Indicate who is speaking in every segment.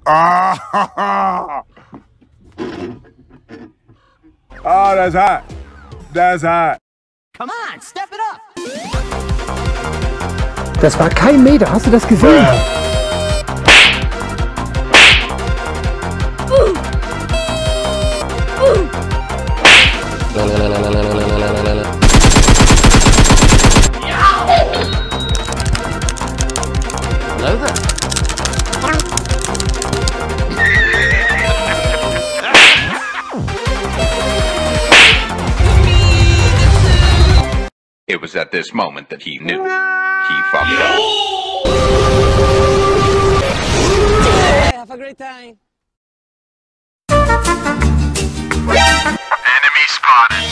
Speaker 1: Ah, oh, that's hot. That's hot.
Speaker 2: Come on, step it up.
Speaker 3: Das war kein Meter, hast du das gesehen?
Speaker 2: Hello there.
Speaker 4: It was at this moment that he knew he fucked up.
Speaker 2: Have a great time.
Speaker 4: Enemy spotted.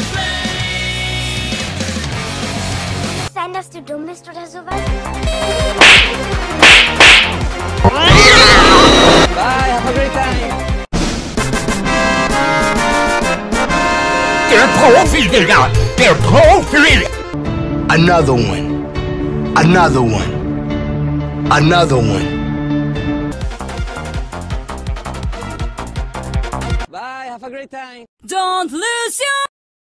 Speaker 5: Sein, dass du dumm bist oder sowas?
Speaker 2: Bye, have a great time.
Speaker 1: Der Profi, Digga! Der Profi!
Speaker 6: Another one. Another one. Another one.
Speaker 2: Bye, have a great time.
Speaker 7: Don't lose your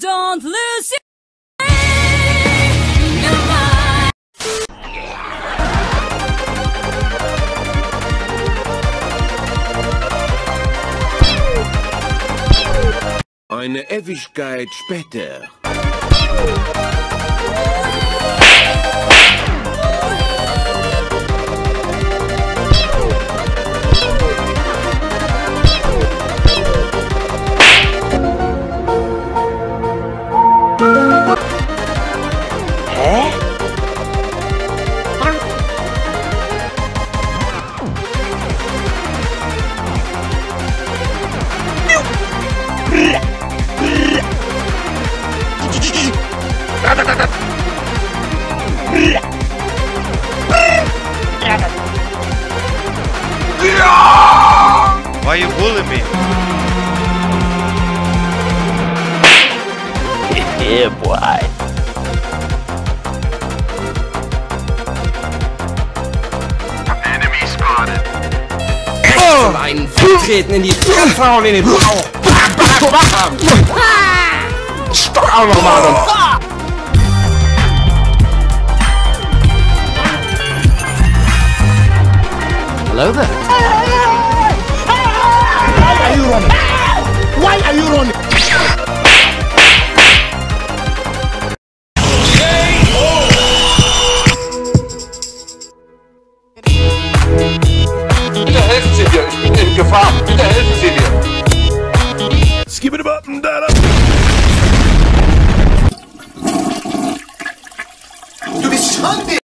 Speaker 1: Eine Ewigkeit später.
Speaker 4: Why you bullying me?
Speaker 2: Yeah, boy.
Speaker 4: Enemy spotted.
Speaker 2: Ein Treten in die Frauen in den Bauch.
Speaker 1: Stock auch nochmal!
Speaker 2: Hello there.
Speaker 6: Why are you running? Why are you running?
Speaker 4: Bitte helfen Sie mir, ich bin in Gefahr. Bitte helfen Sie mir.
Speaker 1: Skip it up and down.
Speaker 6: Du bist schon